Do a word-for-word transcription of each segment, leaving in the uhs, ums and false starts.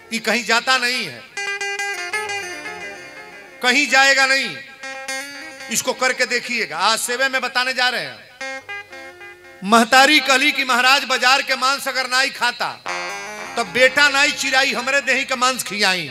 ये कहीं जाता नहीं है, कहीं जाएगा नहीं। इसको करके देखिएगा। आज सेवे में बताने जा रहे हैं। महतारी कली की महाराज बाजार के मांस अगर नाई खाता तो बेटा नाई चिराई हमरे देही का मांस खियाई।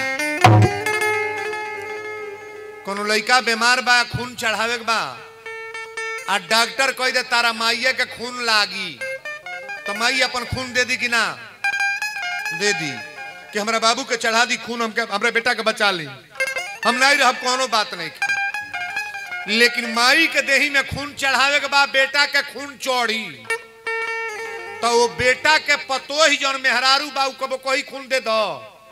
कोनो लड़का बीमार बा, खून चढ़ावे बा, आ डॉक्टर कह दे तारा माइया के खून लागी, तो माई अपन खून दे दी कि ना दे दी कि हमारा बाबू के चढ़ा दी खून, हमके हमारे बेटा के बचा ली, हम नहीं रह, कोनो बात नहीं। लेकिन माई के देही में खून चढ़ावे के बाद बेटा के खून चढ़ी तो वो बेटा के पतो ही जौन मेहरारू बाबू कबो कोई खून दे दो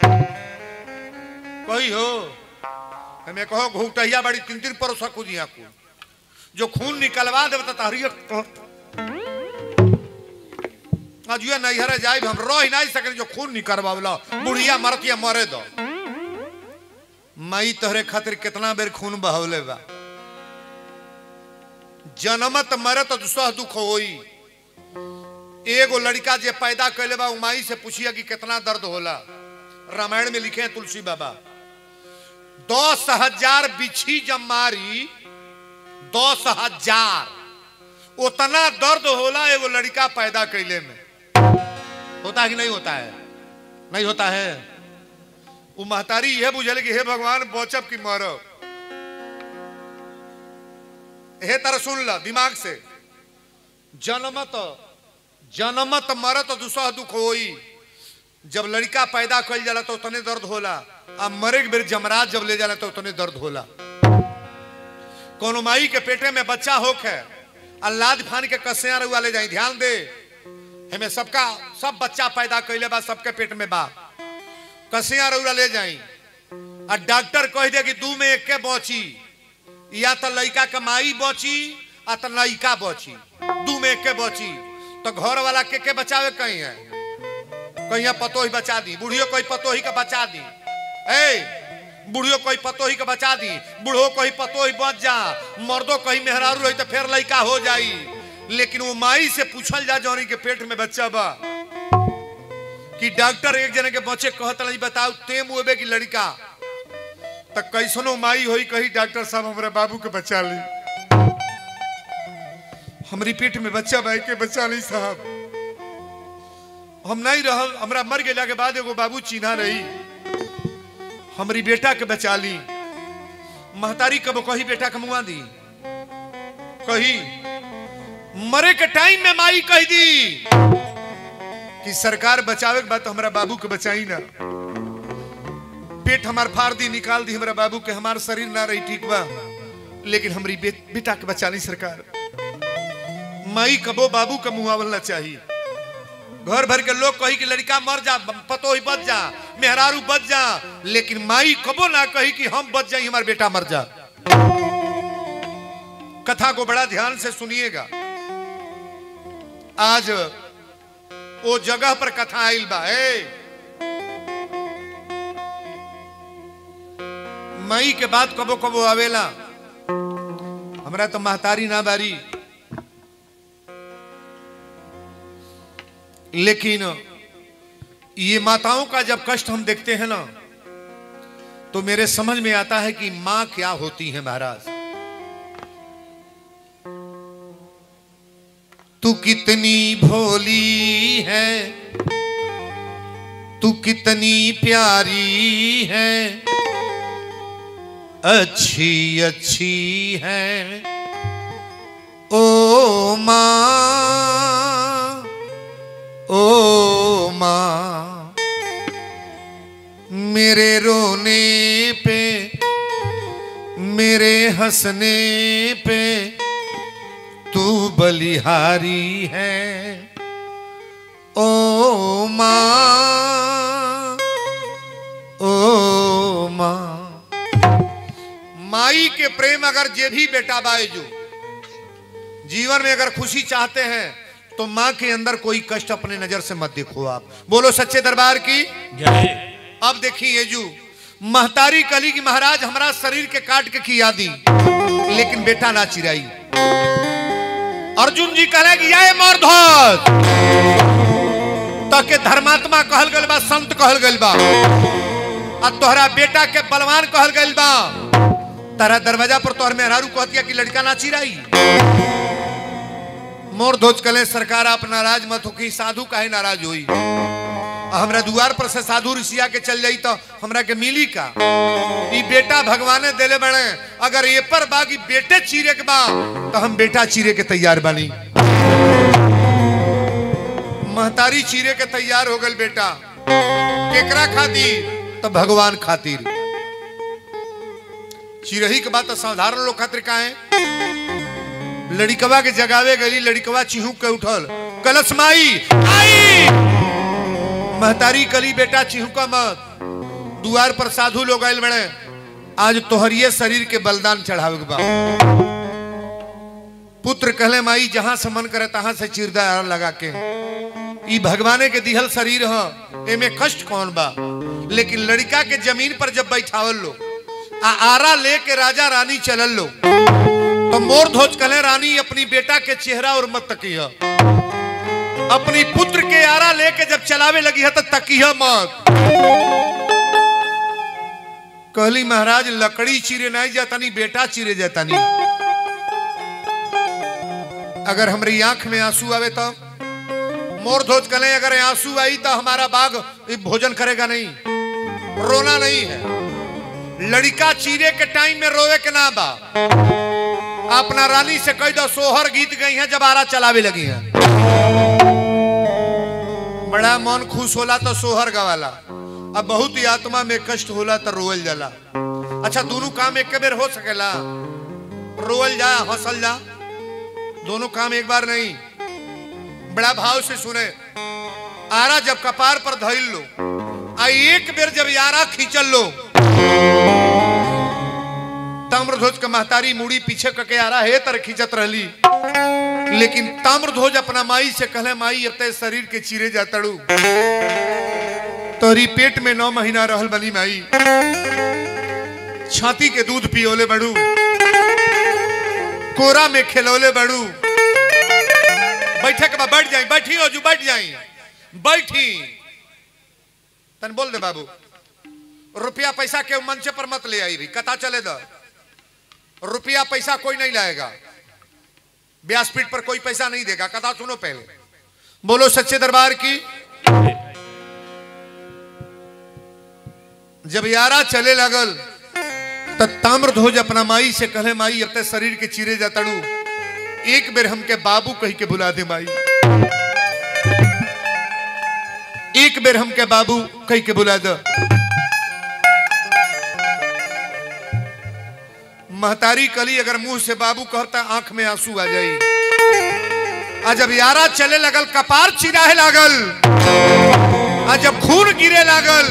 कोई हो। हमें कहो घुटैया बड़ी तीन तीन परोसा खुदिया को जो खून निकलवा दे बता अजुआ नैहरा जाए हम रह नहीं सके जो खून निकलवा बुढ़िया मरतिया मरे दो। माई तोहरे खातिर कितना बेर खून बहौले बा, जनमत मरत दुसह दुख होई। एगो लड़का जे पैदा कैले बा माई से पूछिया कि कितना दर्द होला। रामायण में लिखे हैं तुलसी बाबा, दस हजार बिछी जब मारी, दस हजार उतना दर्द होला एगो लड़का पैदा कैले में। होता है कि नहीं होता है? नहीं होता है। वो महतारी यह बुझल कि हे भगवान बचब की मरब। हे तरह सुन ला दिमाग से, जनमत जनमत मरत दुसह दुख होई। जब लड़का पैदा कल जाला तो उतने दर्द होला, अब मरे के बेर जमरात जब ले जाला तो उतने दर्द होला। कोनो माई के पेटे में बच्चा होक है, अल्लाह फान के कसिया रुआ ले जाए। ध्यान दे, हमें सबका सब बच्चा पैदा कैले बा, सबके पेट में बा, कसिया रुआ ले जाई। और डॉक्टर कह दे कि दू में एक के बची, या तो लड़का के माई बची आ तो लड़का बची, दू में एक के बची। तो घर वाला के के बचावे कहीं है, कहीं पतो ही बचा दी, बुढ़ियो कोई पतो ही का बचा दी, ए बुढ़ियो कोई पतो ही का बचा दी, बूढ़ो कोई पतो ही बच जा, मर्दों कहीं मेहरारू रही तो फिर लड़का हो जाई। लेकिन वो माई से पूछल जा जौनी के पेट में बच्चा बा कि डॉक्टर एक जने के बच्चे कहता नहीं बताओ तेम हुए की लड़का, तो कैसनो माई होई कही डॉक्टर साहब हमारे बाबू के बचा ली, हमारी पेट में बच्चा भाई के बचा ली साहब, हम नहीं रह, हमरा मर गया के बाद एगो बाबू चिन्हा रही, हमारी बेटा के बचा ली। महतारी कबो कही बेटा के मुआ दी, कही मरे के टाइम में माई कह दी कि सरकार बचावे के बाद तो हमारा बाबू के बचाई ना, पेट हमार फाड़ दी, निकाल दी हमारा बाबू के, हमार शरीर ना रही ठीक बा, लेकिन हमारी बे, बेटा के बचा ली सरकार। माई कबो बाबू का मुआवल ना चाहिए। घर भर के लोग कही कि लड़का मर जा, पतो ही बच जा, मेहरारू बच जा, लेकिन माई कबो ना कही कि हम बच जाए हमारा बेटा मर जा। कथा को बड़ा ध्यान से सुनिएगा। आज वो जगह पर कथा आइल बा, ए मई के बाद कबो कबो आवेला, हमरा तो महतारी ना बारी, लेकिन ये माताओं का जब कष्ट हम देखते हैं ना तो मेरे समझ में आता है कि मां क्या होती है। महाराज तू कितनी भोली है, तू कितनी प्यारी है, अच्छी अच्छी है ओ मां, ओ मां, मेरे रोने पे मेरे हंसने पे तू बलिहारी है ओ मां, ओ मां। माई के प्रेम अगर जे भी बेटा बाए जो जीवन में अगर खुशी चाहते हैं तो मां के अंदर कोई कष्ट अपने नजर से मत देखो। आप बोलो सच्चे दरबार की जय। अब देखिए जू महतारी कली की महाराज हमारा शरीर के काट के खिया दी, लेकिन बेटा ना चिराई। अर्जुन जी कह रहे कि ये मर्द तो के धर्मात्मा कहल गइल बा, संत कहल गइल बा, आ तोहरा बेटा के बलवान कहल गइल बा। तारा दरवाजा पर तोहर मेहरारू कहतिया कि लड़का ना चिराई। मोर धोज कले सरकार आप नाराज मत हो कि साधु काहे नाराज होई। हमरा द्वार पर से साधु ऋषिया के चल जाई तो हमरा के मिली का। ई बेटा भगवाने देले बड़े, अगर ये पर बागी बेटे चीरे के बा तो हम बेटा चीरे के तैयार बानी। महतारी चीरे के तैयार हो गल बेटा, केकरा खातिर तो भगवान खातिर। चिरही के बात साधारण लोग खातिर का है। लड़िकवा के जगावे गली, लड़िकवा चिहुक के उठल, कलश माई आई। महतारी कली बेटा चिहुका मत। द्वार पर साधु लोग आयल बड़े, आज तोहरिये शरीर के बलिदान चढ़ावे के बा। पुत्र कहले माई जहां से मन करे तहां से चिरदा लगा के। ई भगवाने के दिहल शरीर ह, एमे कष्ट कौन बा। लेकिन लड़का के जमीन पर जब बैठावल लो आ आरा लेके राजा रानी चलल लो तो मोर ध्वज कले रानी अपनी बेटा के चेहरा और मत तकिया। अपनी पुत्र के आरा लेके जब चलावे लगी है तो तकिया मत। कहली महाराज लकड़ी चिरे नहीं जाता नहीं, बेटा चिरे जाता नहीं। अगर हमारी आंख में आंसू आवे तो मोर ध्वज कले अगर आंसू आई तो हमारा बाग भोजन करेगा नहीं, रोना नहीं है। लड़का चीरे के टाइम में रोवे के ना बा। अपना रानी से कह दो सोहर गीत गई है जब आरा चलावे लगी है। बड़ा मन खुश होला तो सोहर गवाला, अब बहुत ही आत्मा में कष्ट होला तो रोवल जाला। अच्छा दोनों काम एक बेर हो सकेला, रोवल जा हंसल जा, दोनों काम एक बार नहीं। बड़ा भाव से सुने। आरा जब कपार पर धइल लो आ एक बेर जब यारा खींचल लो, ताम्रध्वज का महतारी मुड़ी पीछे करके आरा है तर खींचत रहली। लेकिन ताम्रध्वज अपना माई से कहले माई अब ते शरीर के चीरे जातड़ू, तोहरी पेट में नौ महीना रहल बनी माई, छाती के दूध पियोले बड़ू, कोरा में खेलौले बड़ू। बैठे के बाद बैठ जाई, बैठी हो जू बैठ जाई, बैठी तन बोल दे बाबू रुपया पैसा के मंच पर मत ले आई रही, कथा चले दो। रुपया पैसा कोई नहीं लाएगा, व्यासपीठ पर कोई पैसा नहीं देगा। कथा सुनो पहले, बोलो सच्चे दरबार की। जब यारा चले लगल तो ताम्रध्वज अपना माई से कहले माई अब ते शरीर के चीरे जातड़ू, एक बेर हमके बाबू कही के बुला दे माई, एक बेर हमके बाबू कही के बुला दे। महतारी कली अगर मुंह से बाबू कहता आंख में आंसू आ जाई। आज जब यारा चले लगल कपार चिराहे लागल, आज जब खून गिरे लागल,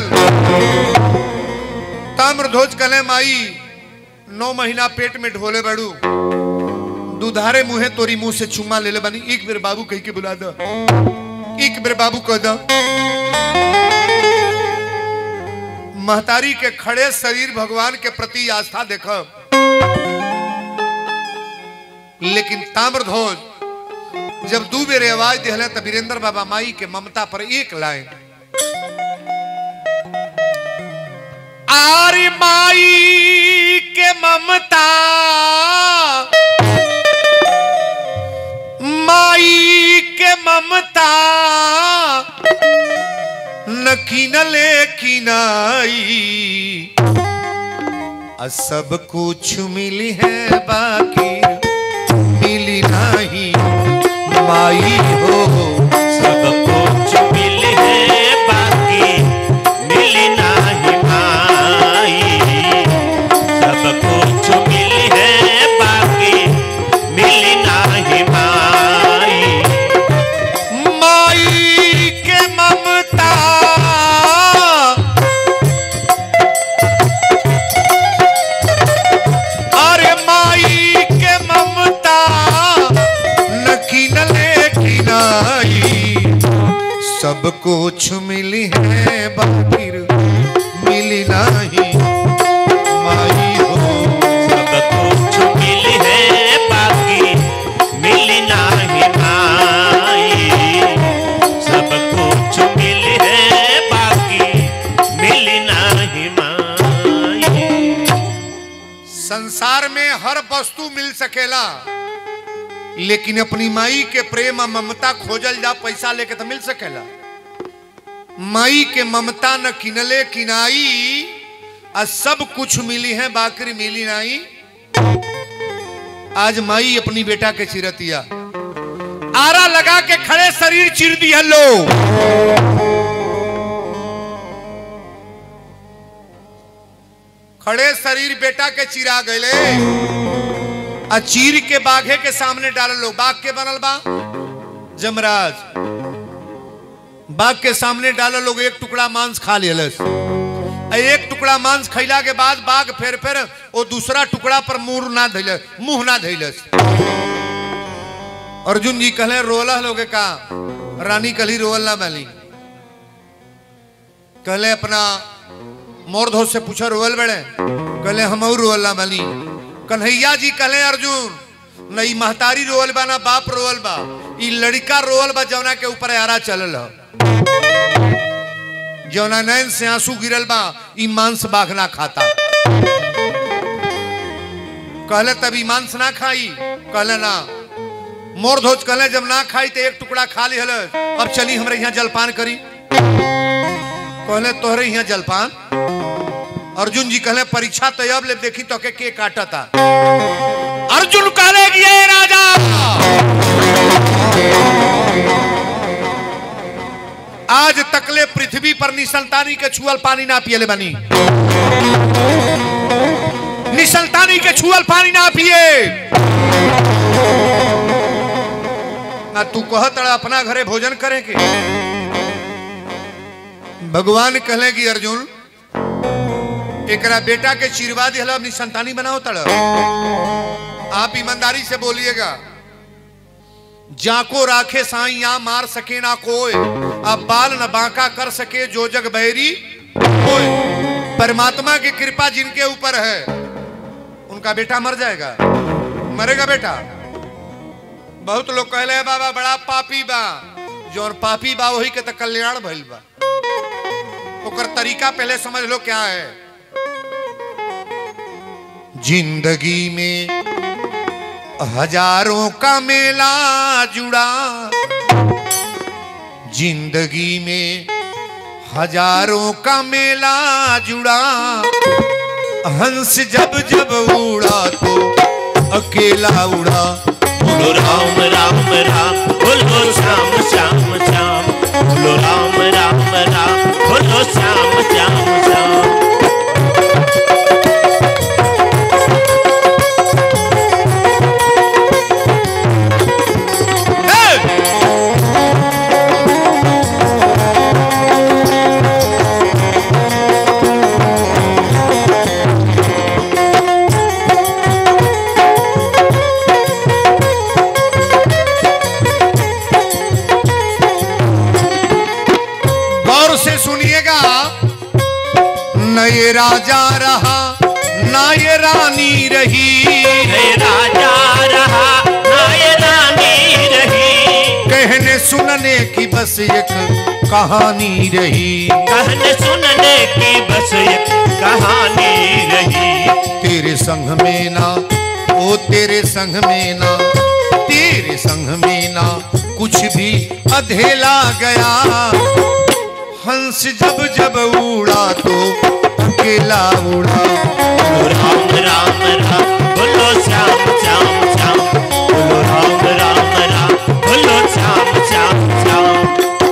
ताम्रध्वज कले माई नौ महीना पेट में ढोले बड़ू, दुधारे मुहे तोरी मुंह से चुम्मा ले ले बनी, एक बेर बाबू कही के बुला दो, एक बेर बाबू कह दो। महतारी के खड़े शरीर भगवान के प्रति आस्था देखो। लेकिन ताम्रध्वज जब दू बेर आवाज दिहले तब वीरेंद्र बाबा माई के ममता पर एक लाइन, आरी माई के ममता, माई के ममता न कीनले कीनाई, सब कुछ मिली है बाकी मिली नहीं माई हो, सब कुछ मिली है बाकी मिली नहीं माई, सब कुछ मिली है बाकी मिली नहीं माई, माई के ममता अरे माई के ममता न कीनले कीनाई, नाही माई। संसार में हर वस्तु मिल सकेला, लेकिन अपनी माई के प्रेम और ममता खोजल जा पैसा लेके तो मिल सकेला। माई के ममता न किनले किनाई, और सब कुछ मिली है बाकरी मिली नाई। आज माई अपनी बेटा के चिरतिया आरा लगा के खड़े शरीर चिर दी है लो। खड़े शरीर बेटा के चिरा गए, आ चीर के बाघे के सामने डाल लो। बाघ के बनल बा जमराज, बाघ के सामने डाल लोग, एक टुकड़ा मांस खा लेलस। एक टुकड़ा मांस खैला के बाद बाघ फेर फेर वो दूसरा टुकड़ा पर मुंह ना धैलस, मुंह ना धैलस। अर्जुन जी कहले रोला लोगे का? रानी कली रोवल ना बाली। कहले अपना मोरधो से पूछा रोवल बड़े? कहले हम रोवल ना बाली। कन्हैया जी कहले अर्जुन नहीं, महतारी रोवल बा ना बाप रोवल बा, ई लड़का रोवल बा जौना के ऊपर आरा चलल है। जौना नैन से आंसू गिरल बा, ई मांस बाघ ना खाता। कहले तभी मांस ना खाई? कहले ना। मोरध्वज कहले जब ना खाई तो एक टुकड़ा खा ली हल, अब चली हमरे यहाँ जलपान करी। कहले तोहरे यहाँ जलपान? अर्जुन जी कहले परीक्षा तैयार ले देखी तो के, के काटा था। अर्जुन कहले कि ये राजा आज तकले पृथ्वी पर निसंतानी के छुअल पानी ना पिए ले बनी। निसंतानी के छुअल पानी ना पिए। ना तू कहत अपना घरे भोजन करे के। भगवान कहले कि अर्जुन एकरा बेटा के चिरवा दिहला, अपनी संतानी बनाओ तड़। आप ईमानदारी से बोलिएगा। जाको राखे साईं या मार सके ना कोई, अब बाल न बांका कर सके जो जग बहरी कोई। परमात्मा की कृपा जिनके ऊपर है उनका बेटा मर जाएगा, मरेगा बेटा। बहुत लोग कहले बाबा बड़ा पापी बा, जो पापी बा वही के तो कल्याण भइल बा। ओकर तरीका पहले समझ लो क्या है। जिंदगी में हजारों का मेला जुड़ा, जिंदगी में हजारों का मेला जुड़ा। हंस जब जब उड़ा तो अकेला उड़ा। बोलो राम राम राम, बोलो श्याम श्याम श्याम। बोलो राम राम राम, बोलो श्याम श्याम श्याम। न ये राजा रहा ना ये रानी रही, न ये राजा रहा ना ये रानी रही। कहने सुनने की बस एक कहानी रही, कहने सुनने की बस एक कहानी रही। तेरे संग में ना ओ तेरे संग में ना, तेरे संग में ना कुछ भी अधेला गया। हंस जब जब उड़ा तो अकेला उड़ा। बोलो राम राम राम, बोलो श्याम श्याम श्याम। बोलो राम राम राम, बोलो श्याम श्याम श्याम।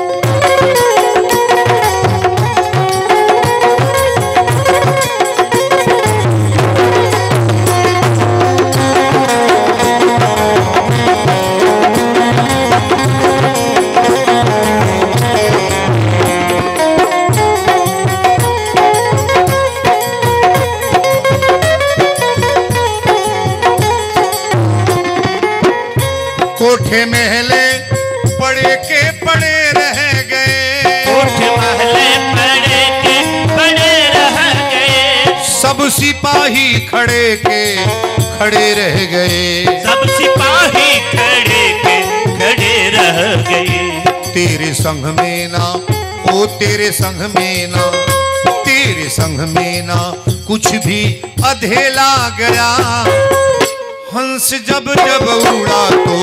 कोठे महले पड़े के पड़े रह गए, कोठे महले पड़े के पड़े रह गए। सब सिपाही खड़े के खड़े रह गए, सब सिपाही खड़े के खड़े रह गए। तेरे संग में ना ओ तेरे संग में ना, तेरे संग में ना कुछ भी अधेला गया, हंस जब जब उड़ा तो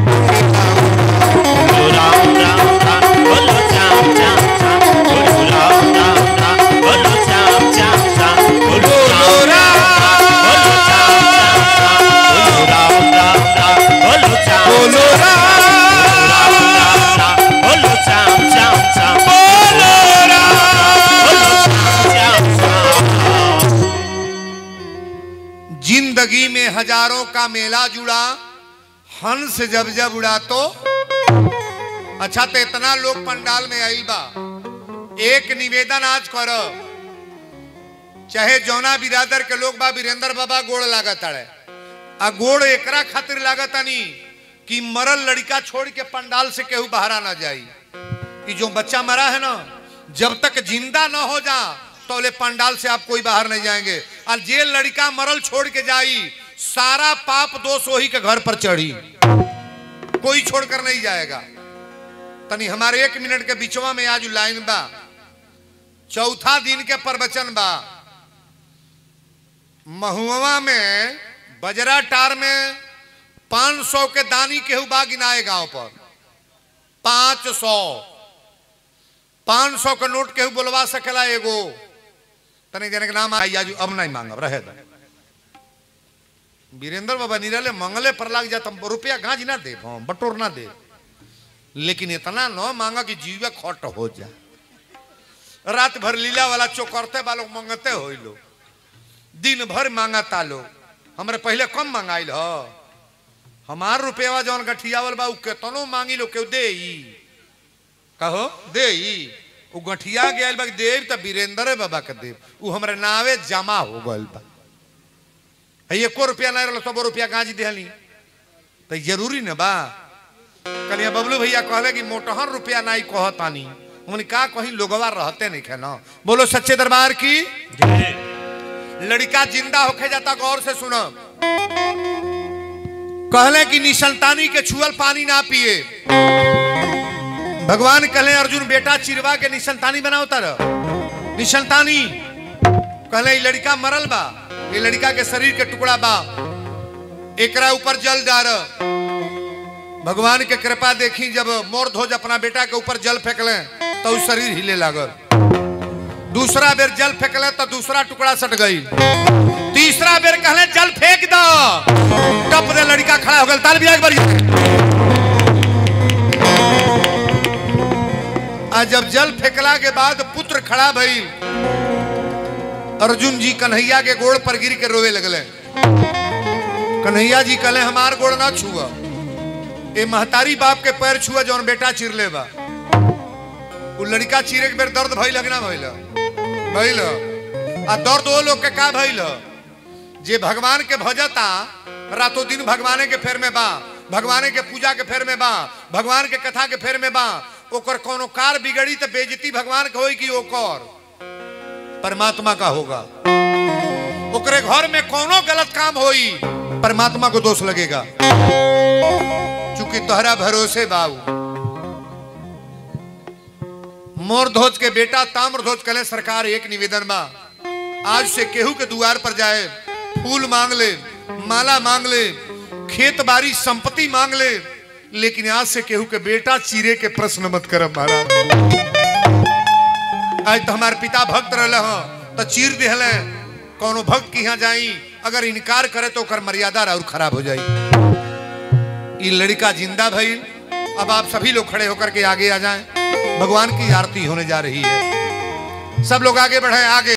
बोलो राम राम राम, बोलो श्याम श्याम श्याम, बोलो राम राम राम, बोलो श्याम श्याम श्याम, बोलो राम राम राम, बोलो राम राम राम, बोलो श्याम बोलो राम बोलो श्याम श्याम श्याम, बोलो राम। श्याम श्याम। जिंदगी में हजारों का मेला जुड़ा, हंस जब जब उड़ा तो। अच्छा तो इतना लोग पंडाल में आइल बा, एक निवेदन आज करो, चाहे जौना बिरादर के लोग बा, वीरेंद्र बाबा गोड़ लागत है, आ गोड़ एकरा खातिर लागत नहीं कि मरल लड़का छोड़ के पंडाल से केहू बाहरा ना जाई। कि जो बच्चा मरा है ना, जब तक जिंदा ना हो जा तो ले पंडाल से आप कोई बाहर नहीं जाएंगे। और जे लड़का मरल छोड़ के जाई, सारा पाप दोष वही के घर पर चढ़ी, कोई छोड़कर नहीं जाएगा। तनी हमारे एक मिनट के बीचवा में आज लाइन बा, चौथा दिन के प्रवचन बा। महुआ में बजरा टार में पांच सौ के दानी केहू बा गिनाए गांव पर, पांच सौ पांच सौ का नोट केहू बोलवा सकेला एगो। तने जने के नाम आई आज अब नहीं मांगब रहे दा। वीरेंद्र बाबा निरले मंगले पर लाग जाता, रुपया गांज ना दे, बटोर ना दे, लेकिन इतना न मांगा कि जीवे खट हो जा। रात भर लीला वाला चौकरते वालों मंगते हो लो, दिन भर मांगता लो। हमरे पहले कम मंगाइल हो, हमार रुपया जौन गठियावल बा केतनो मांगी लो केहू दे कहो दे। उ गठिया गया बा देव तो वीरेंद्र बाबा के देव, उ हमरे नावे जमा हो गल बा। एको रुपया नहीं रहा सब रुपया गांज दिहली तो जरूरी न बा। कलिया बबलू भैया कहले कि मोटहर रुपया नहीं कहतानी, हमने का कहीं लोगवा रहते नहीं खे ना। बोलो सच्चे दरबार की। लड़का जिंदा होके जाता, गौर से सुनो। कहले कि निसंतानी के छुअल पानी ना पिए। भगवान कहले अर्जुन बेटा चिरवा के निसंतानी बनाओ तर निसंतानी। कहले लड़का मरल बा, ये लड़का के शरीर के टुकड़ा बा, एकरा ऊपर जल डार। भगवान के कृपा देखी, जब मोर ध्वज अपना बेटा के ऊपर जल फेंकले तो उस शरीर हिले लागल। दूसरा बेर जल फेंकले तो दूसरा टुकड़ा सट गई। तीसरा बेर कहले जल फेंक दो, टप दे लड़का खड़ा हो गया। ताल भी एक बार। आज जब जल फेंकला के बाद पुत्र खड़ा भई, अर्जुन जी कन्हैया के गोड़ पर गिर के रोवे लगले। कन्हैया जी कहले हमार गोड़ ना छुआ, ए महतारी बाप के पैर छुआ जौन बेटा चिरले बा। उ लड़का चीरे के बेर दर्द भइल कि ना भइल? भइल। आ दर्द वो लोग के का भइल जे भगवान के भजता, रातों दिन भगवाने के फेर में बा, भगवाने के पूजा के फेर में बा, भगवान के कथा के फेर में बा। ओकर कोनो कार बिगड़ी तो बेइज्जती भगवान के होई कि ओकर परमात्मा का होगा। ओकरे घर में कोनो गलत काम होई, परमात्मा को दोष लगेगा। चूंकि तोहरा भरोसे बाबू। मोर ध्वज के बेटा ताम्र ध्वज कहले सरकार एक निवेदन बा, आज से केहू के द्वार पर जाए, फूल मांग ले, माला मांग ले, खेत बाड़ी संपत्ति मांग ले, लेकिन आज से केहू के बेटा चीरे के प्रश्न मत करब महाराज। आज तो हमारे पिता भक्त रहले हो तो चीर देहले। कोनो भक्त की यहाँ जाई, अगर इनकार करे तो कर मर्यादा और खराब हो जाई। ये लड़का जिंदा भई। अब आप सभी लोग खड़े होकर के आगे आ जाएं, भगवान की आरती होने जा रही है। सब लोग आगे बढ़े, आगे।